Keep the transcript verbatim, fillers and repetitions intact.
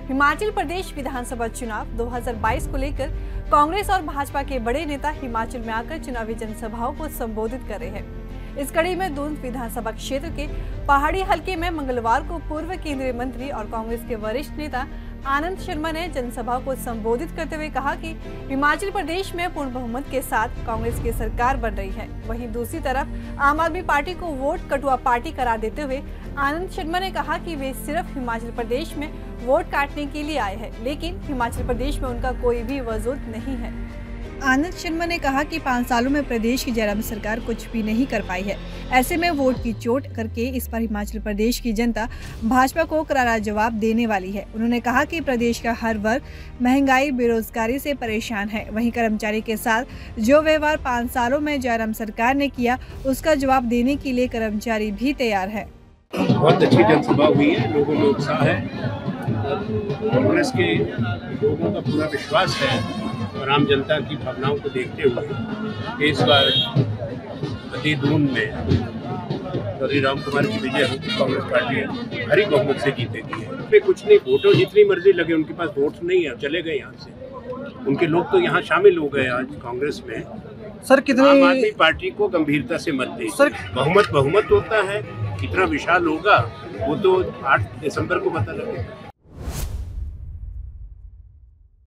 हिमाचल प्रदेश विधानसभा चुनाव दो हज़ार बाईस को लेकर कांग्रेस और भाजपा के बड़े नेता हिमाचल में आकर चुनावी जनसभाओं को संबोधित कर रहे हैं। इस कड़ी में दून विधानसभा क्षेत्र के पहाड़ी हलके में मंगलवार को पूर्व केंद्रीय मंत्री और कांग्रेस के वरिष्ठ नेता आनंद शर्मा ने जनसभा को संबोधित करते हुए कहा कि हिमाचल प्रदेश में पूर्ण बहुमत के साथ कांग्रेस की सरकार बन रही है। वहीं दूसरी तरफ आम आदमी पार्टी को वोट कटुआ पार्टी करार देते हुए आनंद शर्मा ने कहा कि वे सिर्फ हिमाचल प्रदेश में वोट काटने के लिए आए हैं, लेकिन हिमाचल प्रदेश में उनका कोई भी वजूद नहीं है। आनंद शर्मा ने कहा कि पाँच सालों में प्रदेश की जयराम सरकार कुछ भी नहीं कर पाई है। ऐसे में वोट की चोट करके इस पर हिमाचल प्रदेश की जनता भाजपा को करारा जवाब देने वाली है। उन्होंने कहा कि प्रदेश का हर वर्ग महंगाई बेरोजगारी से परेशान है। वहीं कर्मचारी के साथ जो व्यवहार पाँच सालों में जयराम सरकार ने किया, उसका जवाब देने के लिए कर्मचारी भी तैयार है। बहुत अच्छी जनसभा हुई है, लोगों में उत्साह है, कांग्रेस के लोगों का पूरा विश्वास है और आम जनता की भावनाओं को देखते हुए इस बार अति दून में श्री राम कुमार की विजय होगी। कांग्रेस पार्टी भारी बहुमत से जीतेगी। है कुछ नहीं, वोटों जितनी मर्जी लगे, उनके पास वोट नहीं है, चले गए यहाँ से। उनके लोग तो यहाँ शामिल हो गए आज कांग्रेस में। सर कितनी आम आदमी पार्टी को गंभीरता से मत दे। सर बहुमत बहुमत होता है, कितना विशाल होगा वो तो आठ दिसंबर को पता लगेगा।